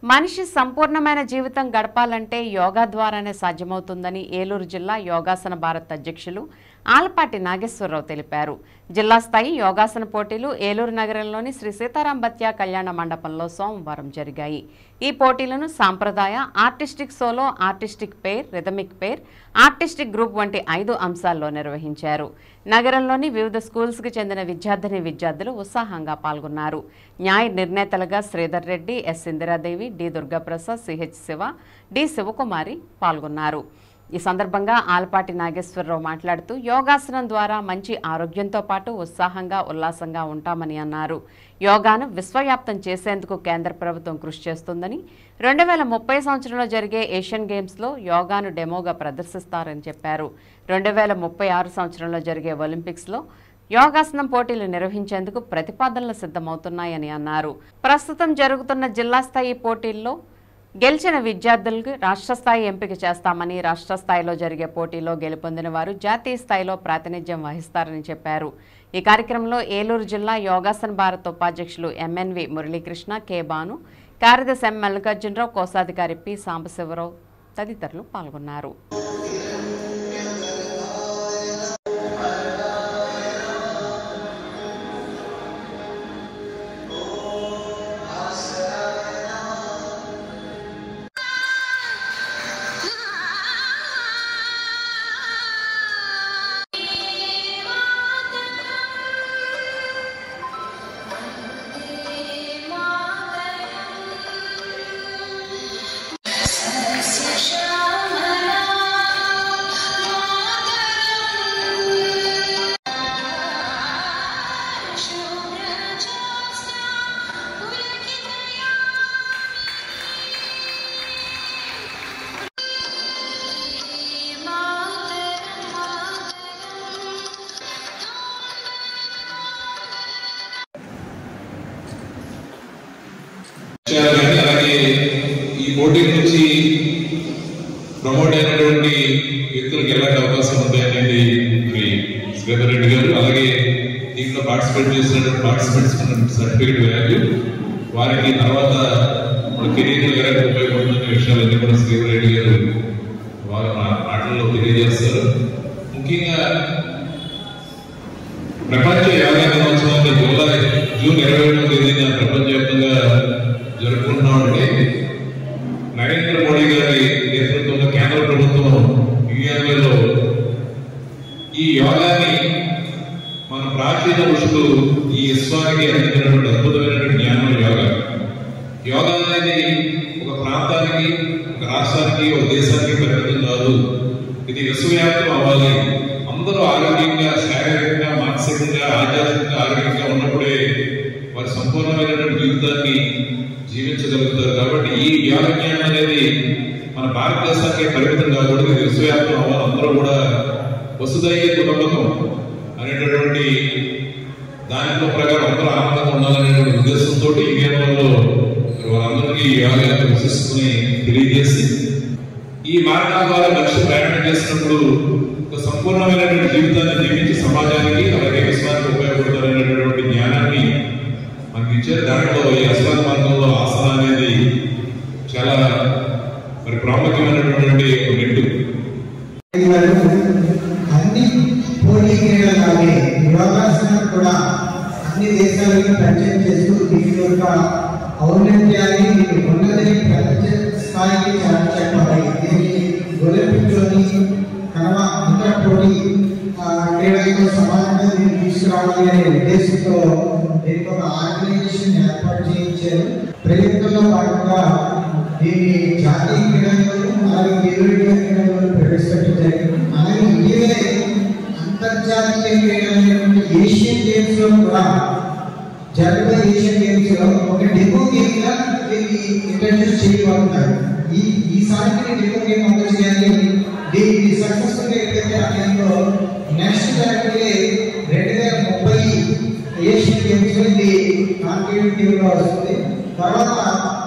మనిషి సంపూర్ణమైన జీవితం గడపాలంటే యోగా ద్వారానే సాధ్యమవుతుందని ఏలూరు జిల్లా యోగాసన భారత్ అధ్యక్షులు ఆలపాటి నాగేశ్వరరావు తెలిపారు. జిల్లా స్థాయి యోగాసన పోటీలు ఏలూరు నగరంలోని శ్రీ సీతారాం బత్యా కళ్యాణ మండపంలో సోమవారం జరిగాయి. ఈ పోటీలను సాంప్రదాయ, artistic solo, artistic pair, rhythmic pair, artistic group వంటి 5 అంశాల్లో నిర్వహించారు. నగరంలోని వివిధ స్కూల్స్కి చెందిన విద్యార్థులు ఉత్సాహంగా పాల్గొన్నారు. న్యాయ నిర్ణేతలుగా Sridhar Reddy, S Indiradevi, D Durgaprasad, CH Shiva, D Sivakumari పాల్గొన్నారు. ఈ సందర్భంగా ఆలపాటి నాగేశ్వరరావు మాట్లాడుతూ యోగాసనం ద్వారా మంచి ఆరోగ్యంతో పాటు ఉత్సాహంగా, ఉల్లాసంగా ఉంటామని అన్నారు. యోగాను విశ్వవ్యాప్తం చేసేందుకు కేంద్ర ప్రభుత్వం కృషి చేస్తుందని, 2030 సంవత్సరంలో జరిగే ఏషియన్ గేమ్స్లో యోగాను డెమోగా ప్రదర్శిస్తారని చెప్పారు. 2036 సంవత్సరంలో జరిగే ఒలింపిక్స్లో యోగాసనం పోటీలు నిర్వహించేందుకు ప్రతిపాదనలు సిద్ధమవుతున్నాయని అన్నారు. ప్రస్తుతం జరుగుతున్న జిల్లా స్థాయి పోటీల్లో గెలిచిన విద్యార్థులకు రాష్ట్ర స్థాయి ఎంపిక చేస్తామని, రాష్ట్ర స్థాయిలో జరిగే పోటీలో గెలుపొందిన వారు జాతీయ స్థాయిలో ప్రాతినిధ్యం వహిస్తారని చెప్పారు. ఈ కార్యక్రమంలో ఏలూరు జిల్లా యోగాసన భారత్ ఉపాధ్యక్షులు ఎంఎన్వి మురళీకృష్ణ, కె భాను, కార్యదర్శి ఎం మల్లికార్జునరావు, కోశాధికారి పి సాంబశివరావు తదితరులు పాల్గొన్నారు. అలాగే ఈ పోటీ నుంచి ప్రమోట్ అయినటువంటి వ్యక్తులకు ఎలాంటి అవకాశం ఉంటాయనేది మరి శ్రీధర్ రెడ్డి గారు, అలాగే దీంట్లో పార్టిసిపేట్ చేసినటువంటి పార్టిసిపెంట్స్ సర్టిఫికేట్ వాల్యూ, వారికి తర్వాత మన కెరీర్ గారికి ఉపయోగపడుతున్న విషయాలన్నీ కూడా శ్రీధర్ రెడ్డి గారు వారి మాటల్లో తెలియజేస్తారు. ముఖ్యంగా ప్రపంచ యోగా దినోత్సవాన్ని జూన్ 21వ తేదీన ప్రపంచవ్యాప్తంగా జరుపుకుంటున్నామంటే నరేంద్ర మోడీ గారి నేతృత్వంలో కేంద్ర ప్రభుత్వం యుఎన్ఏలో ఈ యోగాని మన ప్రాచీన ఋషులు ఈ విశ్వానికి అందించినటువంటి అద్భుతమైనటువంటి జ్ఞానం యోగా అనేది ఒక ప్రాంతానికి, ఒక రాష్ట్రానికి, ఒక దేశానికి పరిమితం కాదు. ఇది విశ్వవ్యాప్తం అవ్వాలి. అందరూ ఆరోగ్యంగా, శారీరకంగా, మానసికంగా, ఆధ్యాత్మికంగా ఆరోగ్యంగా ఉన్నప్పుడే వారి సంపూర్ణమైనటువంటి జీవితాన్ని జీవించగలుగుతారు. కాబట్టి ఈ యోగ జ్ఞానం అనేది మన భారతదేశానికి పరిమితం కాకూడదు, విశ్వవ్యాప్తం అవ్వాలి. అందరూ కూడా వసుదైవ కుటుంబకం అనేటటువంటి దానిలో ప్రకారం అందరూ ఆనందంగా ఉండాలనేటువంటి ఉద్దేశంతో ఈ గేమ్లలో వారందరికీ యోగా విశిస్తుని తెలియజేసి ఈ మార్గాల ద్వారా లక్ష్య ప్రయాణం చేసినప్పుడు ఒక సంపూర్ణమైనటువంటి జీవితాన్ని జీవించి సమాజానికి, అలాగే విశ్వానికి ఉపయోగపడతారనేటటువంటి జ్ఞానాన్ని మనకి ఇచ్చారు. దాంట్లో ఈ అశ్వాస మార్గంలో ఆసన అనేది చాలా మరి ప్రాముఖ్యమైనటువంటి ఒక మెట్టు. అన్ని పోటీ క్రీడలాగే యోగాసనం కూడా అన్ని దేశాలకు పరిచయం చేస్తూ దీని యొక్క ఔన్నత్యాన్ని ఉన్నదని ప్రపంచ స్థాయికి చెప్పాలి. దీన్ని ఒలింపిక్లోని అంతర్ పోటీ క్రీడలతో సమానంగా దీన్ని తీసుకురావాలి అనే ఉద్దేశంతో దీనికి ఒక ఆర్గనైజేషన్ ఏర్పాటు చేయించారు. ప్రయత్నంలో భాగంగా దీన్ని జాతీయ క్రీడలు, అలాగే ఏవిడియా క్రీడలు ప్రవేశపెట్టడం జరిగింది. అలాగే ఇటీవలే అంతర్జాతీయ క్రీడలైనటువంటి ఏషియన్ గేమ్స్ లో కూడా జరిగే ఏషియన్ గేమ్స్ లో ఒక డెమో గేమ్ గా దీన్ని ఇంట్రడ్యూస్ చేయబోతున్నారు. ఈసారి డెమో గేమ్ అమలు చేయాలి. దీన్ని సక్సెస్ఫుల్ గా ఏదైతే ఆ గేమ్లో నెక్స్ట్ జరిగే 2030 ఏషియన్ గేమ్స్ లో ఇది కాంపిటేటివ్ గా వస్తుంది. తర్వాత